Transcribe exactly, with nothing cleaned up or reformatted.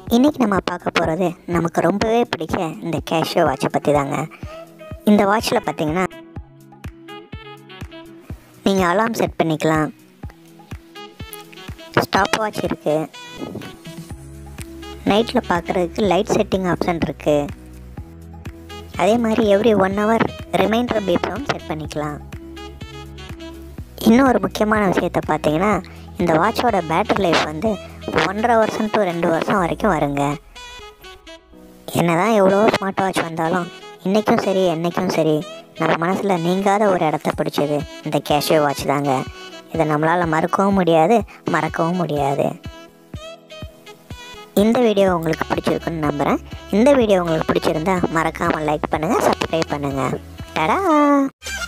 இன்றைக்கி நம்ம பார்க்க போகிறது நமக்கு ரொம்பவே பிடிச்ச இந்த கேஷியோ வாட்சை பற்றி தாங்க. இந்த வாட்சில் பார்த்தீங்கன்னா நீங்கள் அலார்ம் செட் பண்ணிக்கலாம், ஸ்டாப் வாட்ச் இருக்குது, நைட்டில் பார்க்குறதுக்கு லைட் செட்டிங் ஆப்ஷன் இருக்குது. அதே மாதிரி எவ்ரி ஒன் ஹவர் ரிமைண்டர் பீப்ஸும் செட் பண்ணிக்கலாம். இன்னும் ஒரு முக்கியமான விஷயத்தை பார்த்தீங்கன்னா இந்த வாட்சோட பேட்டரி லைஃப் வந்து ஒன்றரை வருஷம் டு ரெண்டு வருஷம் வரைக்கும் வருங்க. என்ன தான் எவ்வளோ ஸ்மார்ட் வாட்ச் வந்தாலும் இன்றைக்கும் சரி என்றைக்கும் சரி நம்ம மனசில் நீங்காத ஒரு இடத்த பிடிச்சது இந்த கேஷியோ வாட்ச் தாங்க. இதை நம்மளால் மறக்கவும் முடியாது, மறக்கவும் முடியாது. இந்த வீடியோ உங்களுக்கு பிடிச்சிருக்குன்னு நம்புகிறேன். இந்த வீடியோ உங்களுக்கு பிடிச்சிருந்தா மறக்காமல் லைக் பண்ணுங்கள், சப்ஸ்கிரைப் பண்ணுங்கள். டடா.